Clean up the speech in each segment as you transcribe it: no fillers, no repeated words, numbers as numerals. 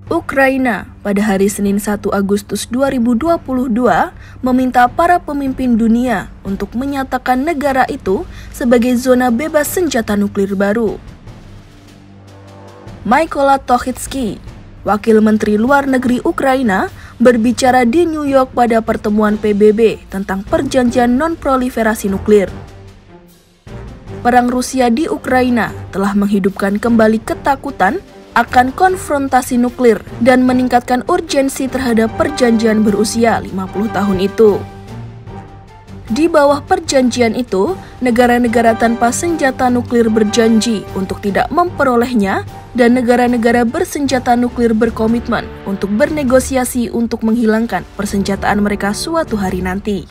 Ukraina pada hari Senin 1 Agustus 2022 meminta para pemimpin dunia untuk menyatakan negara itu sebagai zona bebas senjata nuklir baru. Mykola Tokhitsky, Wakil Menteri Luar Negeri Ukraina, berbicara di New York pada pertemuan PBB tentang perjanjian non-proliferasi nuklir. Perang Rusia di Ukraina telah menghidupkan kembali ketakutan akan konfrontasi nuklir dan meningkatkan urgensi terhadap perjanjian berusia 50 tahun itu. Di bawah perjanjian itu, negara-negara tanpa senjata nuklir berjanji untuk tidak memperolehnya dan negara-negara bersenjata nuklir berkomitmen untuk bernegosiasi untuk menghilangkan persenjataan mereka suatu hari nanti.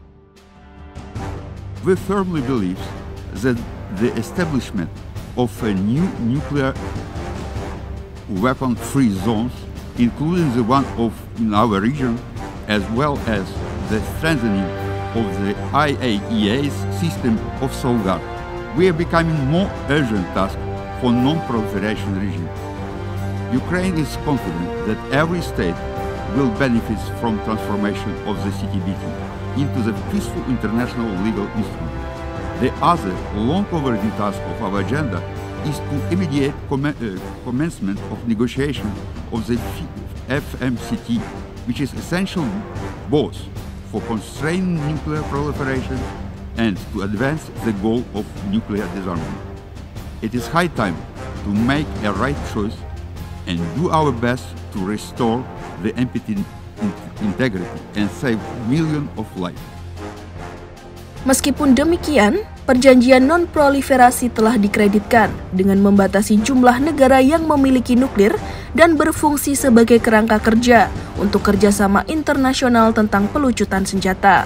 We firmly believe that the establishment of a new nuclear weapon-free zones, including the one in our region, as well as the strengthening of the IAEA's system of safeguard, we are becoming more urgent task for non-proliferation regime. Ukraine is confident that every state will benefit from transformation of the CTBT into the peaceful international legal instrument. The other long overdue task of our agenda is to immediate commencement of negotiation of the FMCT, which is essential both for constraining nuclear proliferation and to advance the goal of nuclear disarmament. It is high time to make a right choice and do our best to restore the NPT integrity and save millions of lives. Meskipun demikian, perjanjian non-proliferasi telah dikreditkan dengan membatasi jumlah negara yang memiliki nuklir dan berfungsi sebagai kerangka kerja untuk kerjasama internasional tentang pelucutan senjata.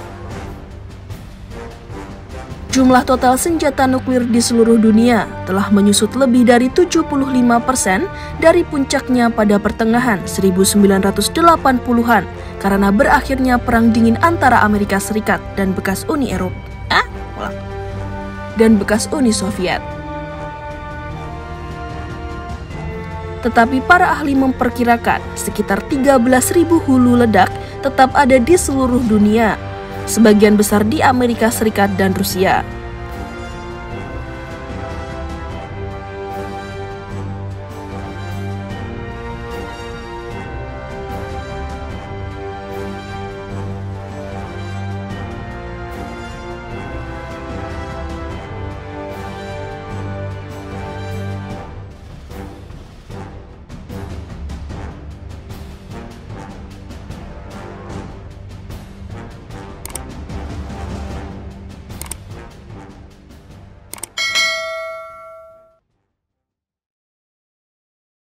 Jumlah total senjata nuklir di seluruh dunia telah menyusut lebih dari 75% dari puncaknya pada pertengahan 1980-an karena berakhirnya Perang Dingin antara Amerika Serikat dan bekas Uni Soviet. Tetapi para ahli memperkirakan sekitar 13.000 hulu ledak tetap ada di seluruh dunia, sebagian besar di Amerika Serikat dan Rusia.